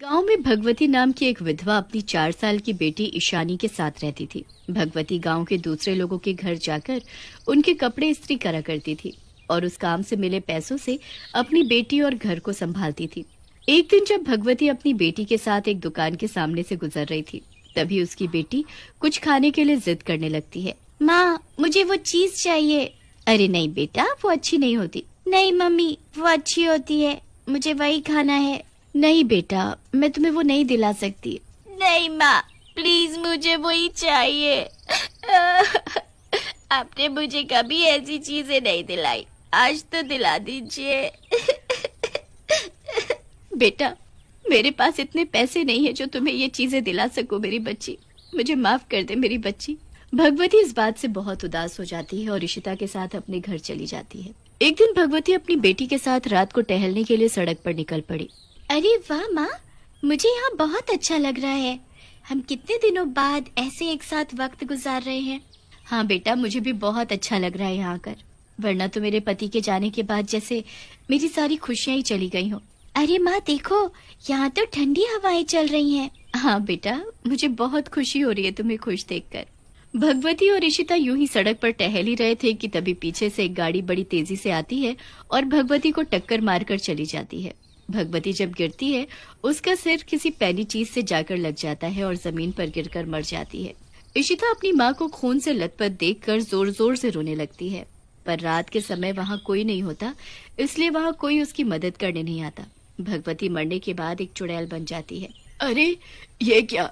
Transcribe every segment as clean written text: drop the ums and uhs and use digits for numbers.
गांव में भगवती नाम की एक विधवा अपनी 4 साल की बेटी ईशानी के साथ रहती थी। भगवती गांव के दूसरे लोगों के घर जाकर उनके कपड़े इस्त्री करा करती थी और उस काम से मिले पैसों से अपनी बेटी और घर को संभालती थी। एक दिन जब भगवती अपनी बेटी के साथ एक दुकान के सामने से गुजर रही थी, तभी उसकी बेटी कुछ खाने के लिए जिद करने लगती है। माँ, मुझे वो चीज चाहिए। अरे नहीं बेटा, वो अच्छी नहीं होती। नहीं मम्मी, वो अच्छी होती है, मुझे वही खाना है। नहीं बेटा, मैं तुम्हें वो नहीं दिला सकती। नहीं माँ, प्लीज मुझे वही चाहिए। आपने मुझे कभी ऐसी चीजें नहीं दिलाई, आज तो दिला दीजिए। बेटा, मेरे पास इतने पैसे नहीं है जो तुम्हें ये चीजें दिला सकूं मेरी बच्ची। मुझे माफ कर दे मेरी बच्ची। भगवती इस बात से बहुत उदास हो जाती है और इशिता के साथ अपने घर चली जाती है। एक दिन भगवती अपनी बेटी के साथ रात को टहलने के लिए सड़क पर निकल पड़ी। अरे वाह माँ, मुझे यहाँ बहुत अच्छा लग रहा है। हम कितने दिनों बाद ऐसे एक साथ वक्त गुजार रहे हैं। हाँ बेटा, मुझे भी बहुत अच्छा लग रहा है यहाँ आकर, वरना तो मेरे पति के जाने के बाद जैसे मेरी सारी खुशियाँ ही चली गई हो। अरे माँ देखो, यहाँ तो ठंडी हवाएं चल रही हैं। हाँ बेटा, मुझे बहुत खुशी हो रही है तुम्हें खुश देखकर। भगवती और इशिता यूं ही सड़क पर टहल ही रहे थे कि तभी पीछे से एक गाड़ी बड़ी तेजी से आती है और भगवती को टक्कर मारकर चली जाती है। भगवती जब गिरती है, उसका सिर किसी पैनी चीज से जाकर लग जाता है और जमीन पर गिरकर मर जाती है। इशिता अपनी माँ को खून से लथपथ देखकर जोर जोर से रोने लगती है, पर रात के समय वहाँ कोई नहीं होता, इसलिए वहाँ कोई उसकी मदद करने नहीं आता। भगवती मरने के बाद एक चुड़ैल बन जाती है। अरे ये क्या,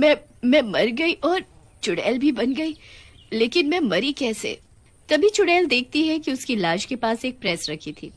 मैं मर गई और चुड़ैल भी बन गई, लेकिन मैं मरी कैसे? तभी चुड़ैल देखती है कि उसकी लाश के पास एक प्रेस रखी थी।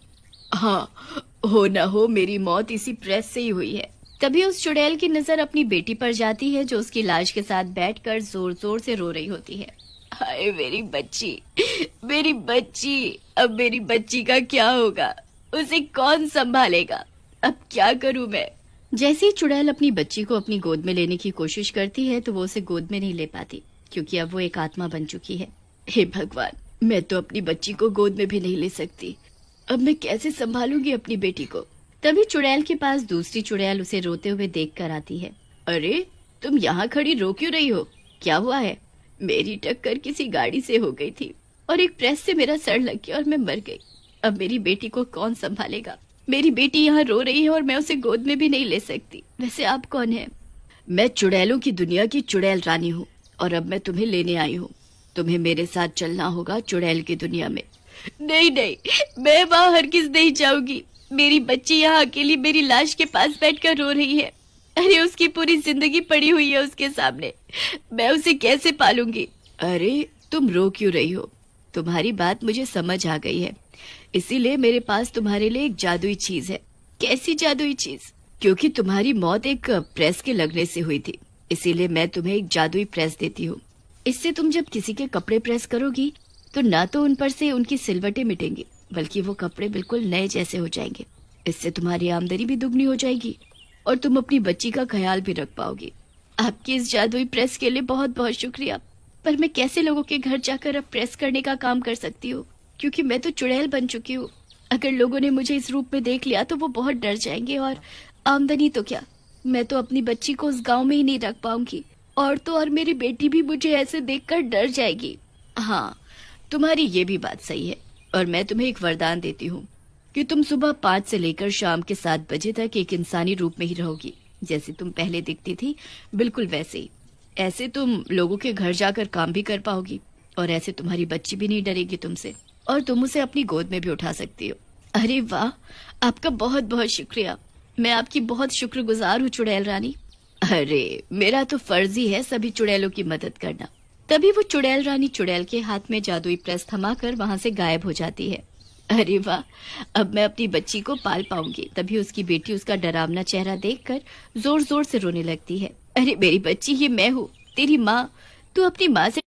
हाँ, हो ना हो मेरी मौत इसी प्रेस से ही हुई है। तभी उस चुड़ैल की नजर अपनी बेटी पर जाती है, जो उसकी लाश के साथ बैठकर जोर जोर से रो रही होती है। हाय मेरी बच्ची, मेरी बच्ची, अब मेरी बच्ची का क्या होगा? उसे कौन संभालेगा? अब क्या करूं मैं? जैसे ही चुड़ैल अपनी बच्ची को अपनी गोद में लेने की कोशिश करती है, तो वो उसे गोद में नहीं ले पाती, क्योंकि अब वो एक आत्मा बन चुकी है। हे भगवान, मैं तो अपनी बच्ची को गोद में भी नहीं ले सकती। अब मैं कैसे संभालूंगी अपनी बेटी को? तभी चुड़ैल के पास दूसरी चुड़ैल उसे रोते हुए देख कर आती है। अरे तुम यहाँ खड़ी रो क्यों रही हो? क्या हुआ है? मेरी टक्कर किसी गाड़ी से हो गई थी और एक प्रेस से मेरा सर लग गया और मैं मर गई। अब मेरी बेटी को कौन संभालेगा? मेरी बेटी यहाँ रो रही है और मैं उसे गोद में भी नहीं ले सकती। वैसे आप कौन है? मैं चुड़ैलों की दुनिया की चुड़ैल रानी हूँ और अब मैं तुम्हें लेने आई हूँ। तुम्हें मेरे साथ चलना होगा चुड़ैल की दुनिया में। नहीं नहीं, मैं वहाँ हरगिज नहीं जाऊंगी। मेरी बच्ची यहाँ अकेली मेरी लाश के पास बैठकर रो रही है। अरे उसकी पूरी जिंदगी पड़ी हुई है उसके सामने, मैं उसे कैसे पालूंगी? अरे तुम रो क्यों रही हो? तुम्हारी बात मुझे समझ आ गई है, इसीलिए मेरे पास तुम्हारे लिए एक जादुई चीज है। कैसी जादुई चीज? क्योंकि तुम्हारी मौत एक प्रेस के लगने से हुई थी, इसीलिए मैं तुम्हें एक जादुई प्रेस देती हूँ। इससे तुम जब किसी के कपड़े प्रेस करोगी तो ना तो उन पर से उनकी सिलवटें मिटेंगी, बल्कि वो कपड़े बिल्कुल नए जैसे हो जाएंगे। इससे तुम्हारी आमदनी भी दुगनी हो जाएगी और तुम अपनी बच्ची का ख्याल भी रख पाओगी। आपकी इस जादुई प्रेस के लिए बहुत बहुत शुक्रिया, पर मैं कैसे लोगों के घर जाकर अब प्रेस करने का काम कर सकती हूँ? क्योंकि मैं तो चुड़ैल बन चुकी हूँ। अगर लोगों ने मुझे इस रूप में देख लिया तो वो बहुत डर जाएंगे, और आमदनी तो क्या, मैं तो अपनी बच्ची को उस गांव में ही नहीं रख पाऊंगी, और तो और मेरी बेटी भी मुझे ऐसे देखकर डर जाएगी। हाँ, तुम्हारी ये भी बात सही है, और मैं तुम्हें एक वरदान देती हूँ कि तुम सुबह 5 से लेकर शाम के 7 बजे तक एक इंसानी रूप में ही रहोगी, जैसे तुम पहले दिखती थी बिल्कुल वैसे ही। ऐसे तुम लोगों के घर जाकर काम भी कर पाओगी, और ऐसे तुम्हारी बच्ची भी नहीं डरेगी तुमसे, और तुम उसे अपनी गोद में भी उठा सकती हो। अरे वाह, आपका बहुत बहुत शुक्रिया। मैं आपकी बहुत शुक्रगुजार हूँ चुड़ैल रानी। अरे मेरा तो फर्ज ही है सभी चुड़ैलों की मदद करना। तभी वो चुड़ैल रानी चुड़ैल के हाथ में जादुई प्रेस थमाकर वहाँ से गायब हो जाती है। अरे वाह, अब मैं अपनी बच्ची को पाल पाऊंगी। तभी उसकी बेटी उसका डरावना चेहरा देखकर जोर जोर से रोने लगती है। अरे मेरी बच्ची, ये मैं हूँ, तेरी माँ। तू अपनी माँ से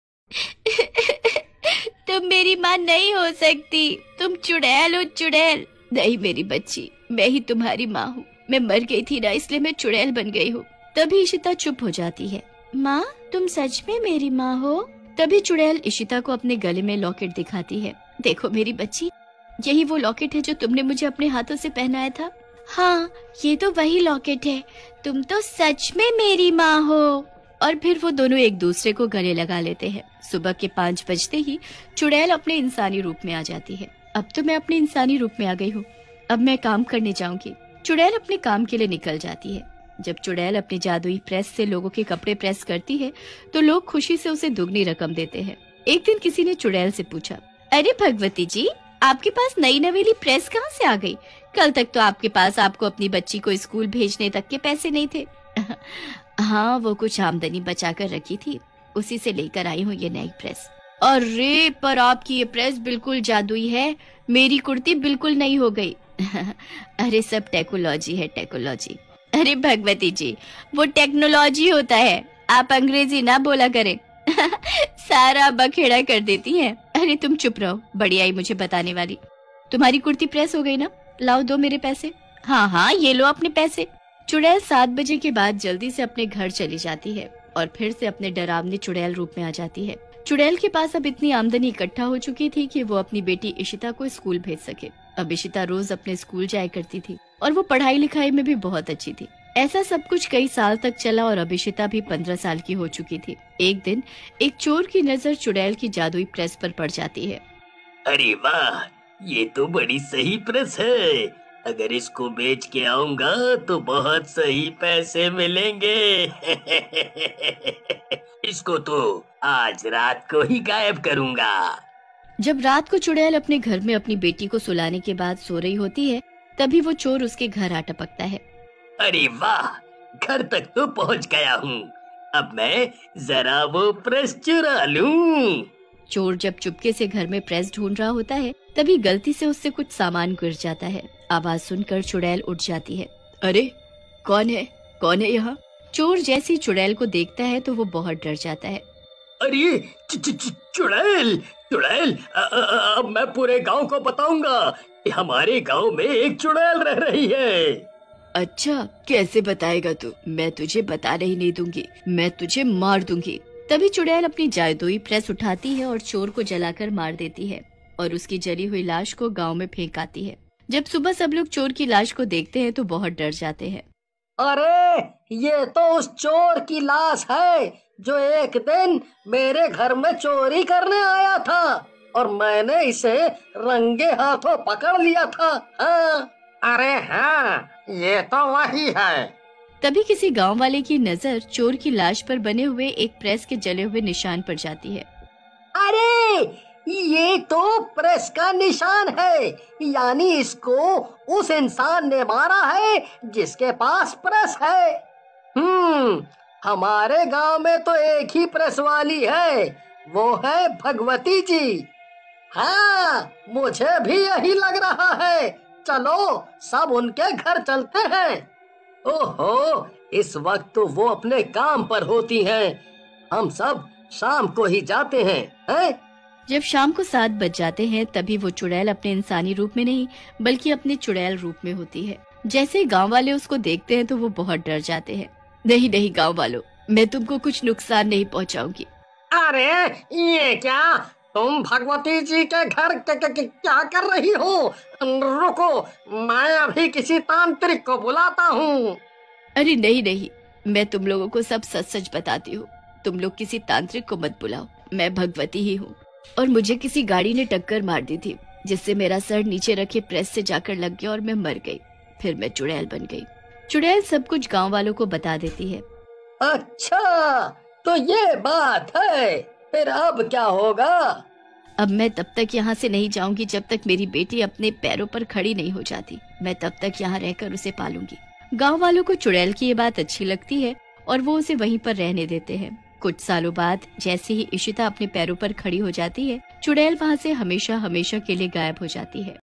तुम मेरी माँ नहीं हो सकती, तुम चुड़ैल हो चुड़ैल। नहीं मेरी बच्ची, मैं ही तुम्हारी माँ हूँ। मैं मर गई थी ना, इसलिए मैं चुड़ैल बन गई हूँ। तभी इशिता चुप हो जाती है। माँ, तुम सच में मेरी माँ हो? तभी चुड़ैल इशिता को अपने गले में लॉकेट दिखाती है। देखो मेरी बच्ची, यही वो लॉकेट है जो तुमने मुझे अपने हाथों से पहनाया था। हाँ, ये तो वही लॉकेट है। तुम तो सच में मेरी माँ हो। और फिर वो दोनों एक दूसरे को गले लगा लेते हैं। सुबह के 5 बजते ही चुड़ैल अपने इंसानी रूप में आ जाती है। अब तो मैं अपने इंसानी रूप में आ गई हूँ। अब मैं काम करने जाऊंगी। चुड़ैल अपने काम के लिए निकल जाती है। जब चुड़ैल अपनी जादुई प्रेस से लोगों के कपड़े प्रेस करती है तो लोग खुशी से उसे दुगनी रकम देते हैं। एक दिन किसी ने चुड़ैल से पूछा, अरे भगवती जी, आपके पास नई नवेली प्रेस कहाँ से आ गई? कल तक तो आपके पास आपको अपनी बच्ची को स्कूल भेजने तक के पैसे नहीं थे। हाँ, वो कुछ आमदनी बचा कर रखी थी, उसी से लेकर आई हूँ ये नई प्रेस। अरे पर आपकी ये प्रेस बिल्कुल जादुई है, मेरी कुर्ती बिल्कुल नई हो गई। अरे सब टेक्नोलॉजी है, टेक्नोलॉजी। अरे भगवती जी, वो टेक्नोलॉजी होता है, आप अंग्रेजी ना बोला करें। सारा बखेड़ा कर देती हैं। अरे तुम चुप रहो, बड़ी आई मुझे बताने वाली। तुम्हारी कुर्ती प्रेस हो गई ना? लाओ दो मेरे पैसे। हाँ हाँ, ये लो अपने पैसे। चुड़ैल 7 बजे के बाद जल्दी से अपने घर चली जाती है और फिर से अपने डरावने चुड़ैल रूप में आ जाती है। चुड़ैल के पास अब इतनी आमदनी इकट्ठा हो चुकी थी कि वो अपनी बेटी इशिता को स्कूल भेज सके। अब इशिता रोज अपने स्कूल जाया करती थी और वो पढ़ाई लिखाई में भी बहुत अच्छी थी। ऐसा सब कुछ कई साल तक चला और अब इशिता भी 15 साल की हो चुकी थी। एक दिन एक चोर की नजर चुड़ैल की जादुई प्रेस पर पड़ जाती है। अरे वाह, ये तो बड़ी सही प्रेस है। अगर इसको बेच के आऊंगा तो बहुत सही पैसे मिलेंगे। इसको तो आज रात को ही गायब करूंगा। जब रात को चुड़ैल अपने घर में अपनी बेटी को सुलाने के बाद सो रही होती है, तभी वो चोर उसके घर आ टपकता है। अरे वाह, घर तक तो पहुंच गया हूँ। अब मैं जरा वो प्रेस चुरा लूं। चोर जब चुपके से घर में प्रेस ढूंढ रहा होता है, तभी गलती से उससे कुछ सामान गिर जाता है। आवाज सुनकर चुड़ैल उठ जाती है। अरे कौन है, कौन है यहाँ? चोर जैसी चुड़ैल को देखता है तो वो बहुत डर जाता है। अरे चुड़ैल, चुड़ैल, अब मैं पूरे गांव को बताऊंगा कि हमारे गांव में एक चुड़ैल रह रही है। अच्छा, कैसे बताएगा तू? मैं तुझे बताने ही नहीं दूंगी, मैं तुझे मार दूंगी। तभी चुड़ैल अपनी जादुई प्रेस उठाती है और चोर को जलाकर मार देती है और उसकी जली हुई लाश को गांव में फेंक आती है। जब सुबह सब लोग चोर की लाश को देखते हैं तो बहुत डर जाते हैं। अरे ये तो उस चोर की लाश है जो एक दिन मेरे घर में चोरी करने आया था और मैंने इसे रंगे हाथों पकड़ लिया था। हाँ। अरे हाँ, ये तो वही है। तभी किसी गांव वाले की नजर चोर की लाश पर बने हुए एक प्रेस के जले हुए निशान पर जाती है। अरे ये तो प्रेस का निशान है, यानी इसको उस इंसान ने मारा है जिसके पास प्रेस है। हमारे गांव में तो एक ही प्रेस वाली है, वो है भगवती जी। हाँ, मुझे भी यही लग रहा है। चलो सब उनके घर चलते हैं। ओहो, इस वक्त तो वो अपने काम पर होती हैं। हम सब शाम को ही जाते हैं। जब शाम को 7 बज जाते हैं तभी वो चुड़ैल अपने इंसानी रूप में नहीं बल्कि अपने चुड़ैल रूप में होती है। जैसे ही गांव वाले उसको देखते हैं तो वो बहुत डर जाते हैं। नहीं नहीं गांव वालों, मैं तुमको कुछ नुकसान नहीं पहुंचाऊंगी। अरे ये क्या, तुम भगवती जी के घर क्या कर रही हो? रुको, मैं अभी किसी तांत्रिक को बुलाता हूँ। अरे नहीं नहीं, मैं तुम लोगों को सब सच सच बताती हूँ। तुम लोग किसी तांत्रिक को मत बुलाओ, मैं भगवती ही हूँ और मुझे किसी गाड़ी ने टक्कर मार दी थी जिससे मेरा सर नीचे रखे प्रेस से जाकर लग गया और मैं मर गई। फिर मैं चुड़ैल बन गई। चुड़ैल सब कुछ गांव वालों को बता देती है। अच्छा, तो ये बात है, फिर अब क्या होगा? अब मैं तब तक यहाँ से नहीं जाऊंगी जब तक मेरी बेटी अपने पैरों पर खड़ी नहीं हो जाती। मैं तब तक यहाँ रहकर उसे पालूंगी। गांव वालों को चुड़ैल की ये बात अच्छी लगती है और वो उसे वहीं पर रहने देते हैं। कुछ सालों बाद जैसे ही इशिता अपने पैरों पर खड़ी हो जाती है, चुड़ैल वहाँ से हमेशा हमेशा के लिए गायब हो जाती है।